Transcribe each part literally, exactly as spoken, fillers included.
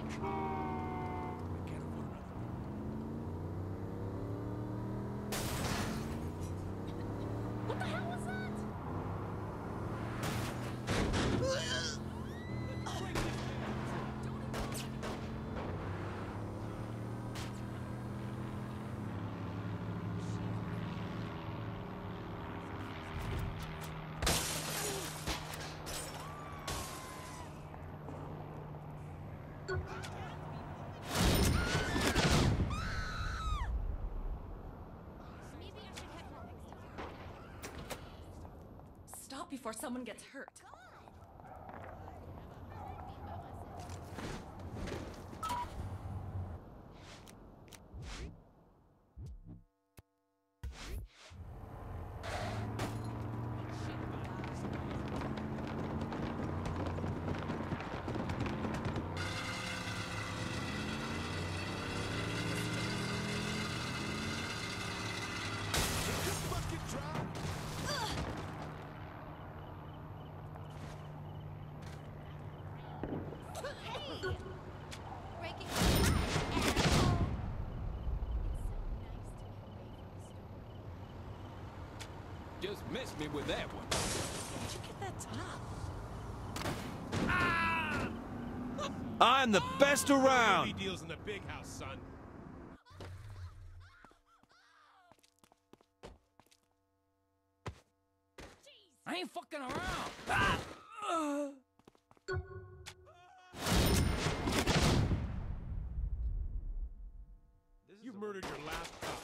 What the hell was that? Stop before someone gets hurt. Just missed me with that one. Where'd you get that top? Ah! I'm the best around. He deals in the big house, son. I ain't fucking around. Ah! Uh. You murdered your last cop.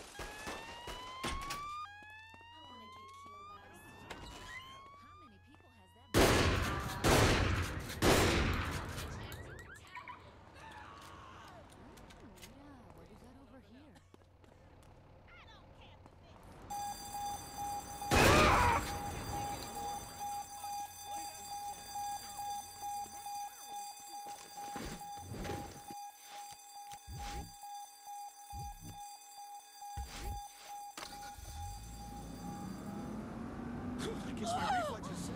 I guess my reflexes say.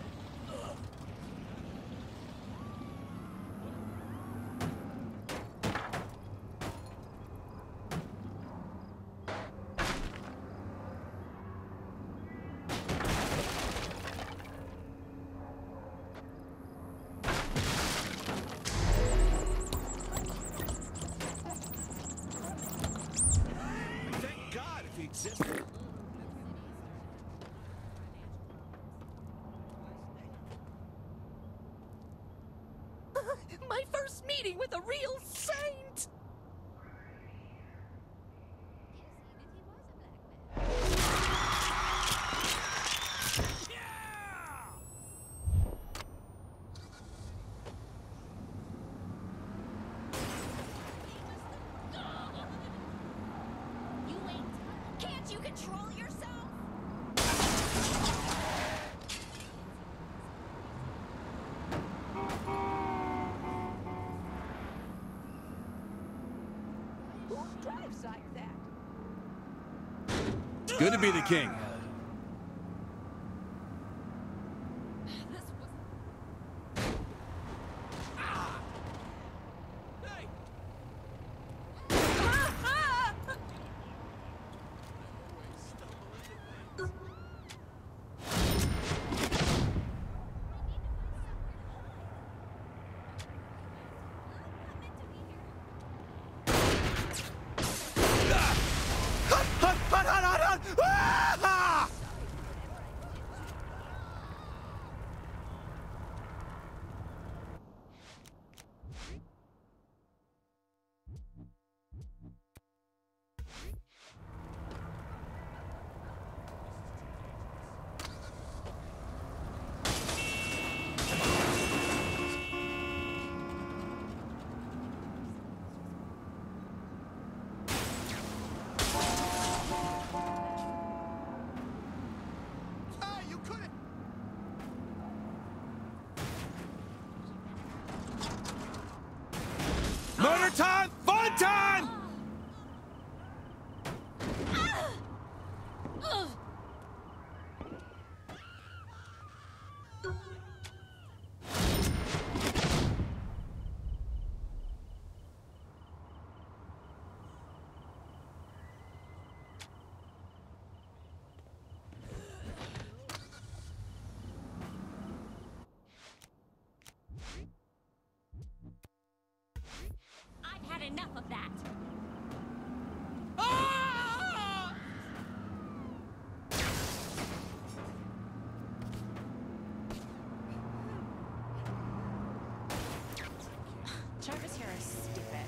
Thank God if he existed. My first meeting with a real saint! You ain't. Can't you control yourself? Who drives like that? It's good to be the king. This was... Ah! Hey! Hut, hut, hut, hut, hut, hut. Ah! enough of that. Ah! Travis here is stupid.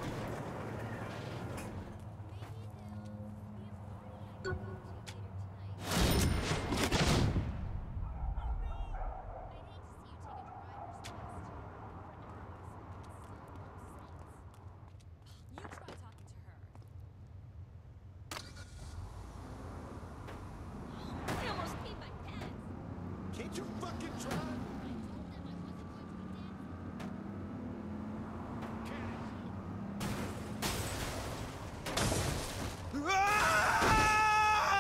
You try talking to her. I almost peed my pants. Can't you fucking try? I told them I wasn't going to be Ah!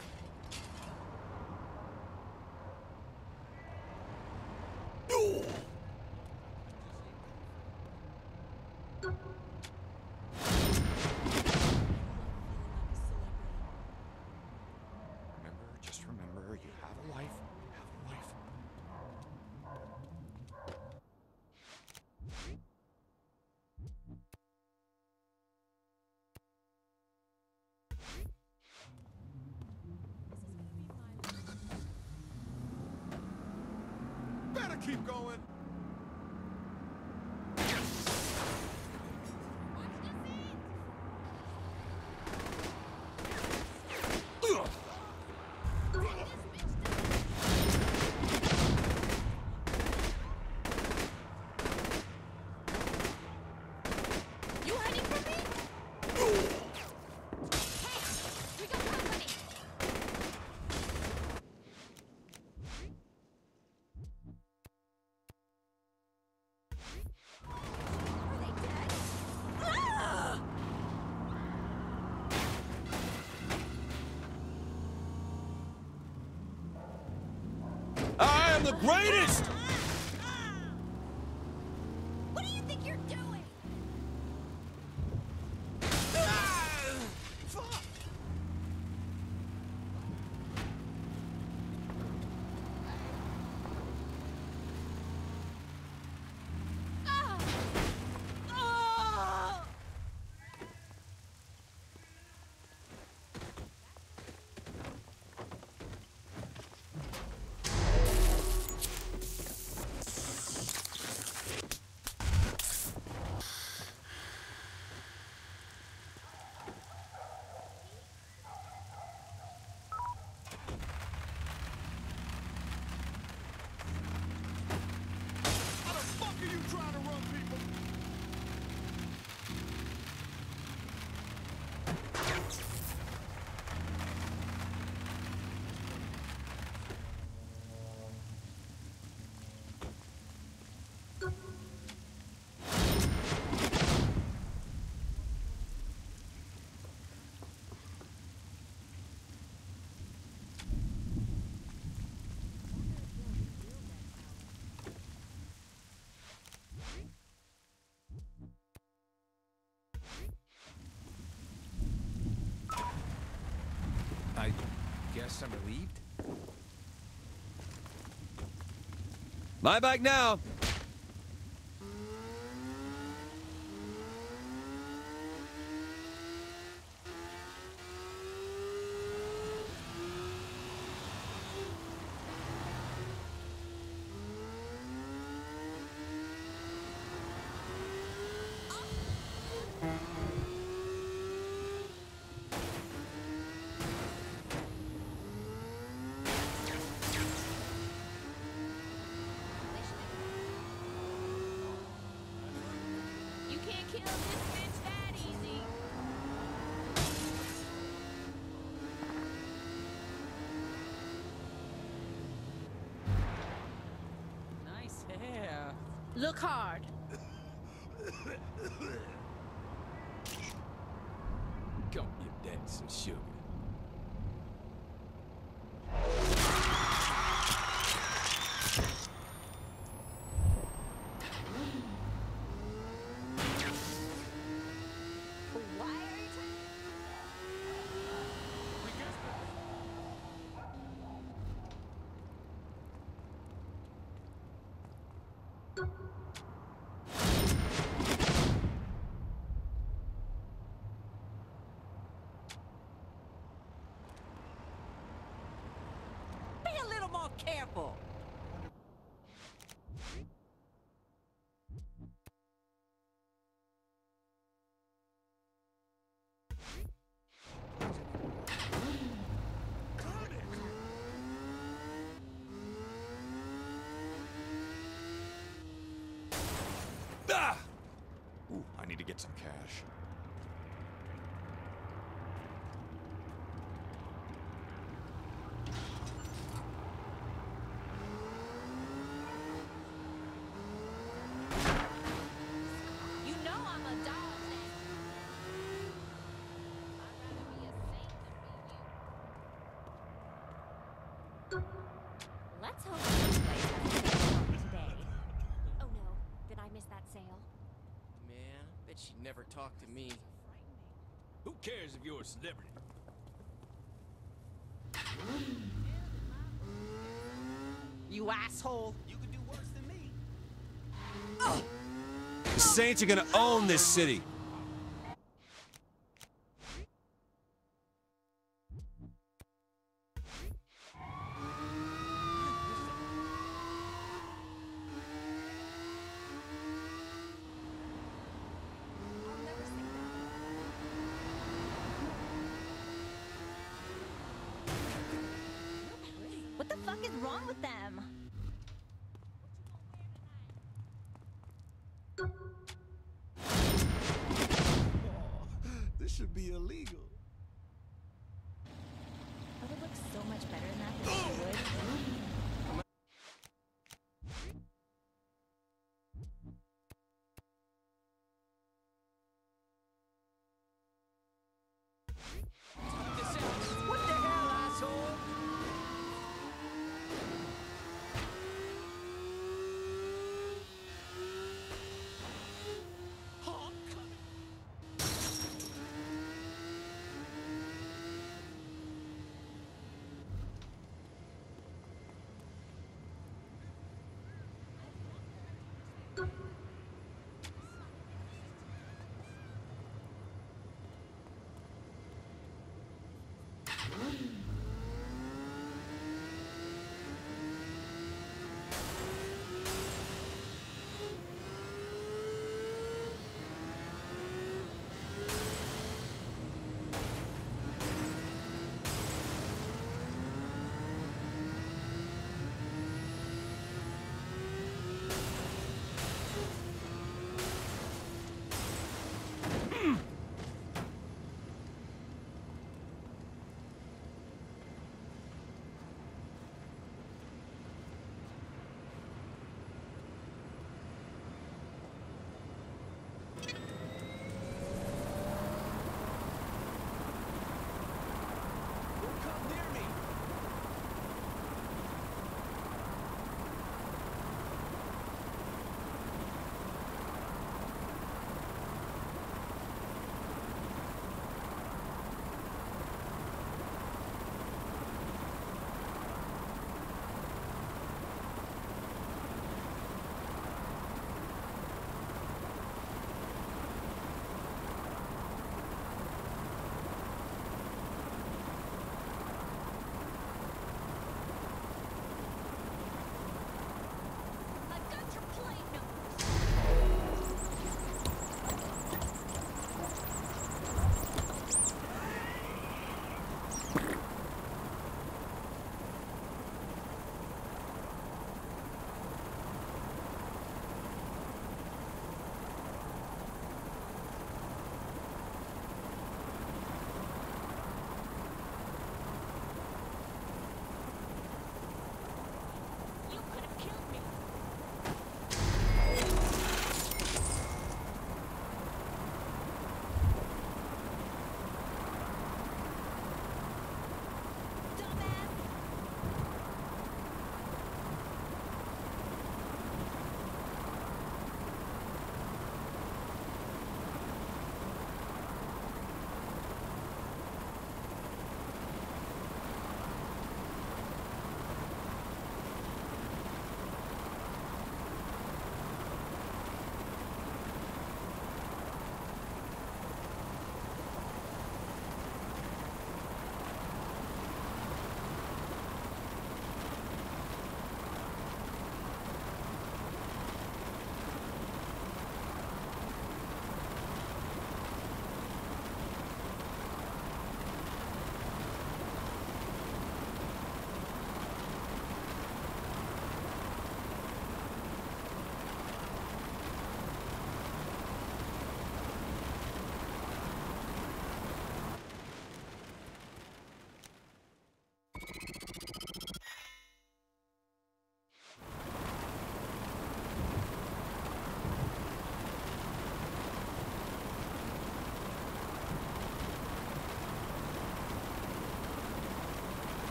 Remember, just remember, you have a life. You have a life. Better keep going. You hiding from me? Hey, we got company. Are they dead? Ah! I am the greatest! What do you think you're doing? Fuck! Ah! Ah! How the fuck are you trying to run people? I guess I'm relieved. My bike now. You can't kill this bitch that easy. Nice hair. Look hard. Go give daddy some sugar. Why are you trying? We guessed it. careful. Ah! Ooh, I need to get some cash. You know I'm a dog that. I'd rather be a saint than be you. Let's hope this place has a sale today. Oh no, did I miss that sale? Man, I bet she'd never talk to me. Who cares if you're a celebrity? You asshole. You could do worse than me. The Saints are gonna own this city. I'll never sing that. What the fuck is wrong with them? This should be illegal. Oh, it looks so much better than that than it would. What the hell, asshole?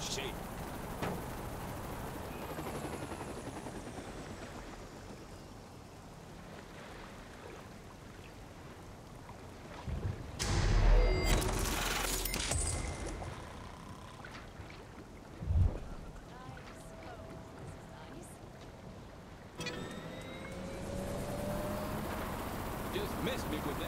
Shit. Just missed me with that.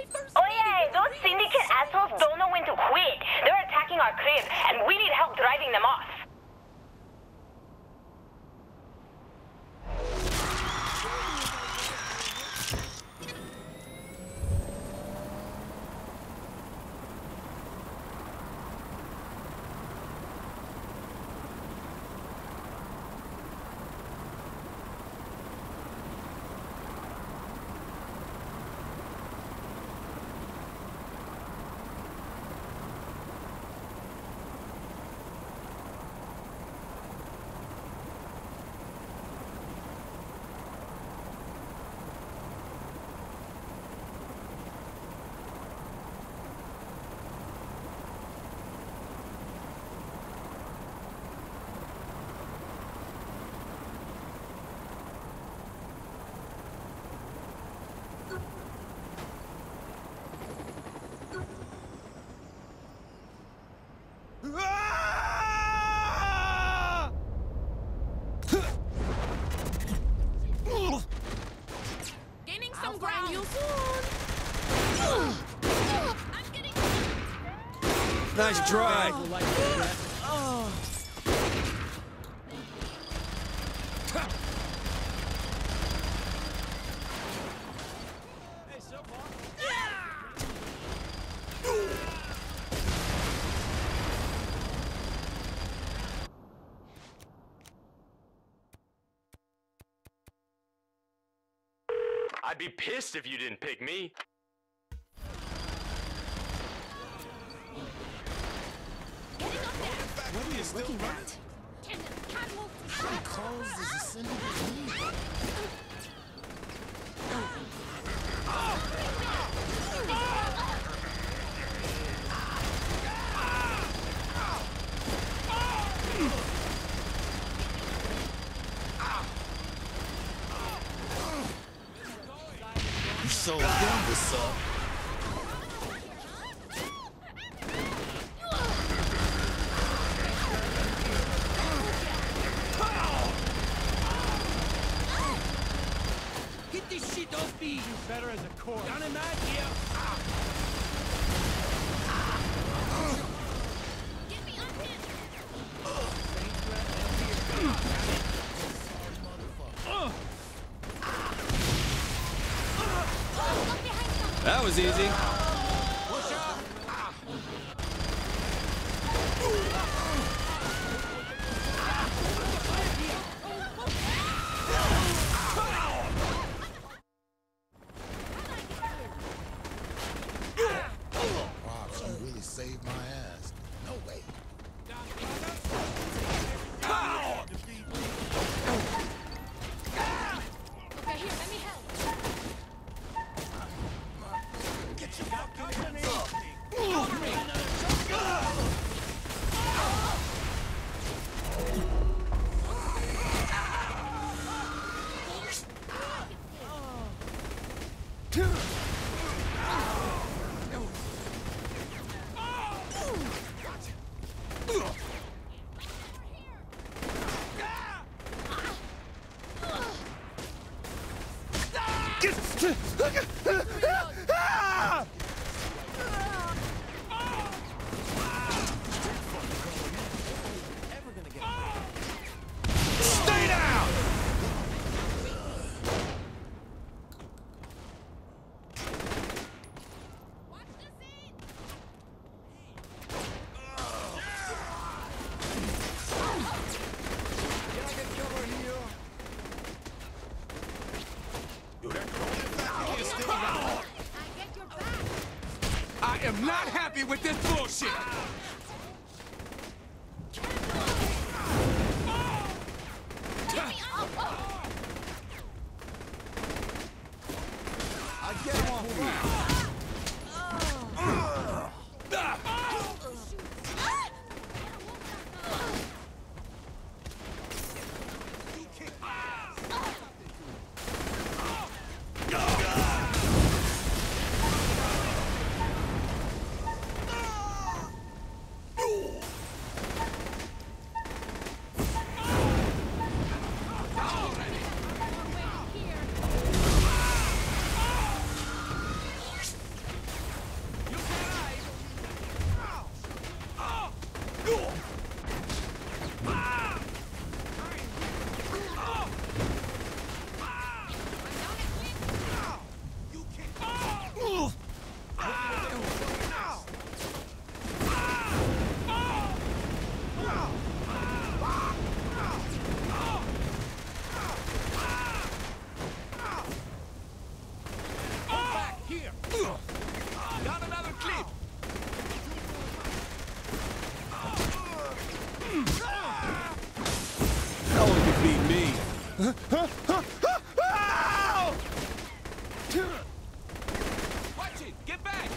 Oh yeah, those syndicate assholes don't know when to quit. They're attacking our crib, and we need help driving them off. Gaining some ground. You I'm getting. Nice try. Hey, so far. I'd be pissed if you didn't pick me. What are you looking at? What cause is a syndicate? You so dumb, what's up? Get this shit off me! Better as a corpse. Down in that here! Get me up here. That was easy. Pops, you really saved my ass. No way. Okay, here, let me help. Stay down! Watch the scene. I get your back. I am not happy with this bullshit. I get him off me. Watch it! Get back!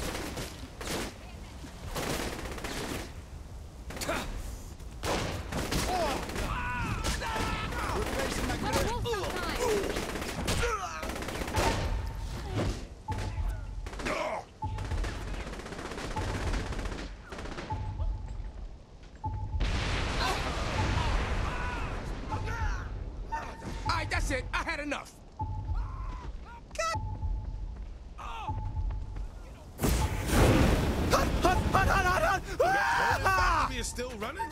Alright, that's it. I had enough. You're still running?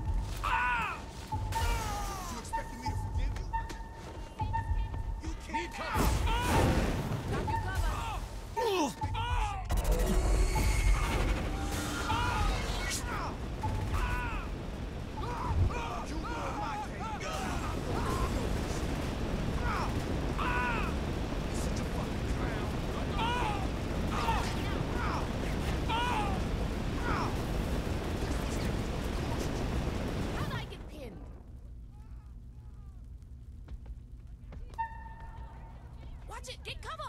You expecting me to forgive you? You can't come. Watch it! Get cover!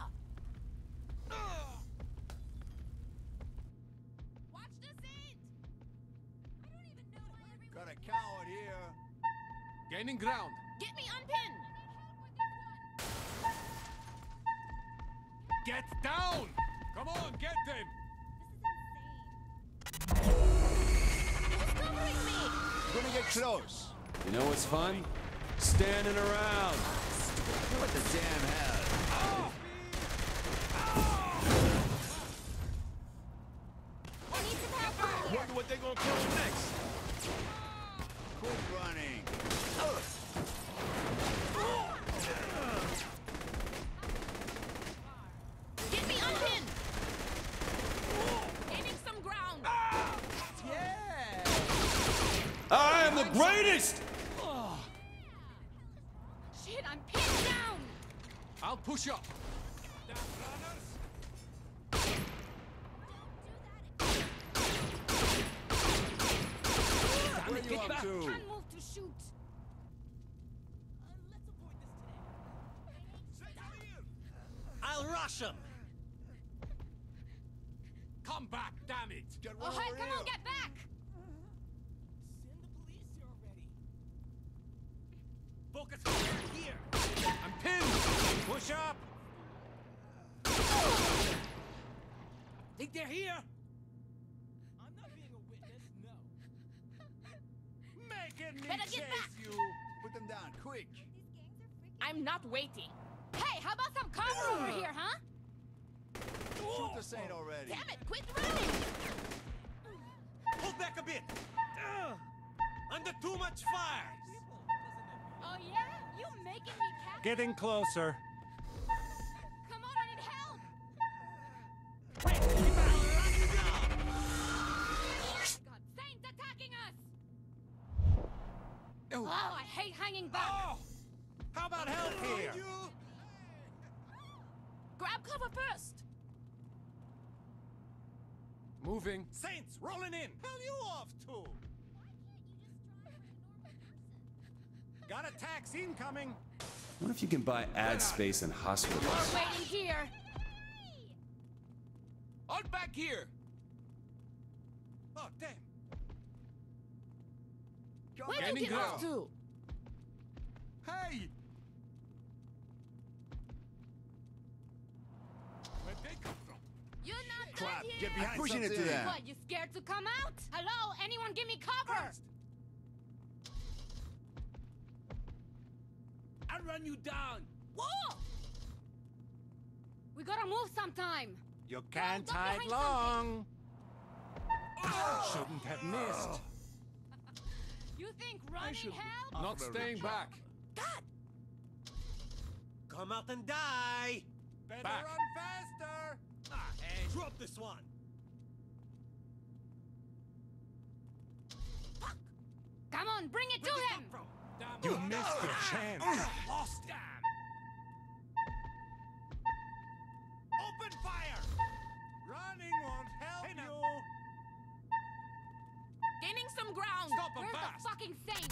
Watch this end! I don't even know why everyone... Got a coward here. Gaining ground. Get me unpinned! Get down! Come on, get them! Who's covering me? Gonna get close. You know what's fun? Standing around. What the damn hell? I need some help out here! Wonder what they're gonna call next. Quit running. Get me unpinned! Gaining some ground! I am the greatest! Shit, I'm pinned down! I'll push up. Where you up to? Can't move to shoot! I'll rush him. Come back, damn it! Get Oh, hey, come on, get back! Send the police here already. Focus fire here. I'm pinned! Push up! Think they're here? I'm not being a witness, no. Making me Better get chase back. you! Put them down, quick! I'm not waiting. Hey, how about some cover over here, huh? Shoot the saint already! Damn it, quit running! Hold back a bit. Under too much fire. Oh yeah? You making me count? Getting closer. Come on, I need help! Wait, we better run you down. God, Saint's attacking us! Oh, I hate hanging back! Oh! How about help here? Grab cover first! Moving. Saints, rolling in! Hell you off to? Got attacks incoming! What if you can buy ad space in hospitals? We're waiting here! Out back here! Oh, damn! Where do you Gaining get off ground. to? Hey! Where'd they come from? You're not Clap, done get here! behind pushing it to them. What, you scared to come out? Hello? Anyone give me cover? I'll run you down. Whoa! We gotta move sometime. You can't Don't hide behind long. Shouldn't have missed. You think running helps? Not staying back. God! Come out and die! Better Back. run faster! Ah, hey, drop this one! Come on, bring it to Where'd it him! come from? Damn You it. missed your chance. Lost it. Open fire! Running won't help Hey, now. you. Gaining some ground! Stop 'em Where's fast. the fucking saint?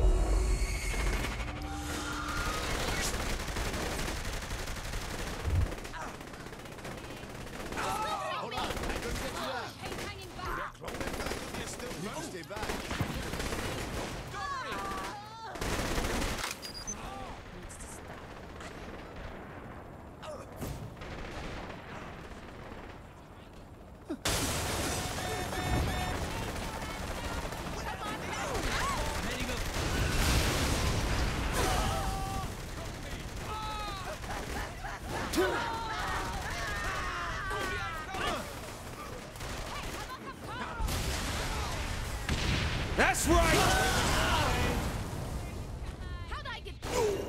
Hold on, I couldn't get you Oh, that. he's hanging back! You're still running. Stay back. Needs to stop. That's right! How'd I get through?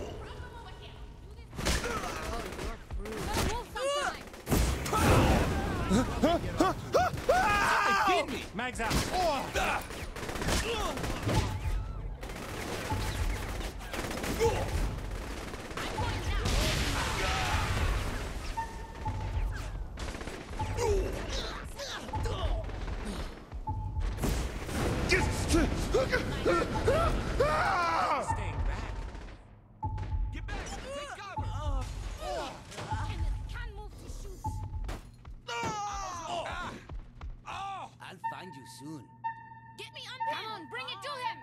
Beat me! Mag's out. Staying back. Get back! Take cover! Can't move to shoot. Ah! Oh! I'll find you soon. Get me unpinned. Come on, bring it to him.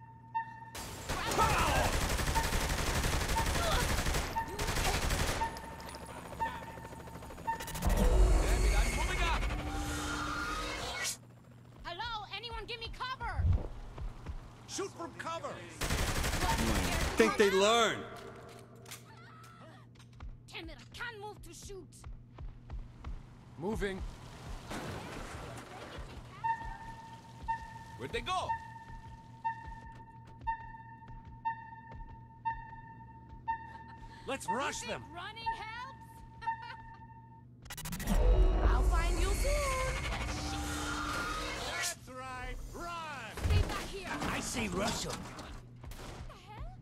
Damn it, I'm moving up! Hello, anyone give me cover. Shoot from cover! Think they learn. Damn it, I can't move to shoot. Moving. Where'd they go? Let's rush Think them! running helps? I'll find you soon. That's right. Run. Stay back here. I say rush 'em. What the hell?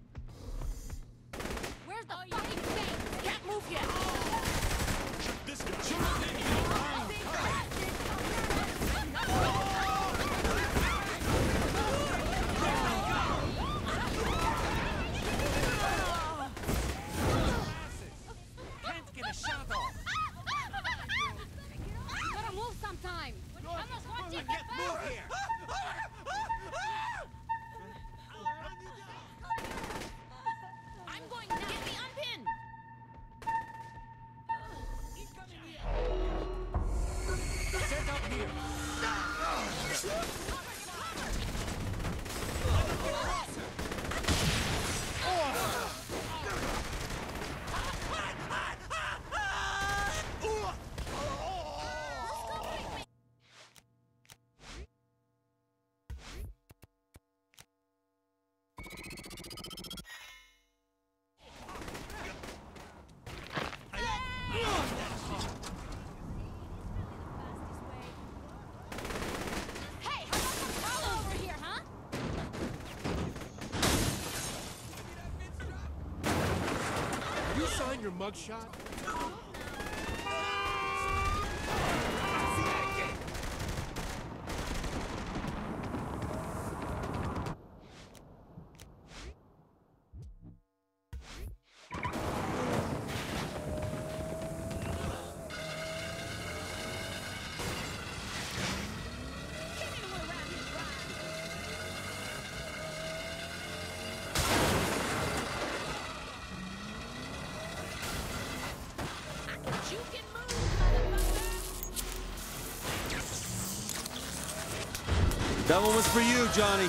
Where's the fucking thing? Can't move yet. This guy! Can't get a shot off. You gotta move sometime. I'm not watching. I can't move here. I'm going now. Get me unpinned. Set up here. Hey, how about some power over here, huh? You sign your mugshot? You can move, motherfucker. That one was for you, Johnny.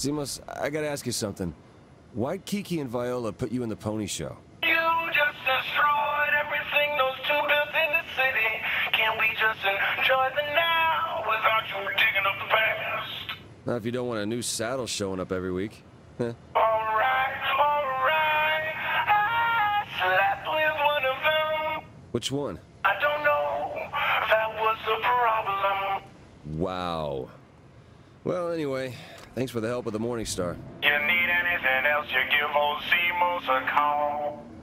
Simos, I gotta ask you something. Why'd Kiki and Viola put you in the pony show? You just destroyed everything those two built in the city. Can't we just enjoy the now without you digging up the past? Not if you don't want a new saddle showing up every week. Huh? Alright, alright. I slept with one of them. Which one? I don't know. That was the problem. Wow. Well, anyway, thanks for the help with the Morning Star. You need anything else, you give old Simos a call.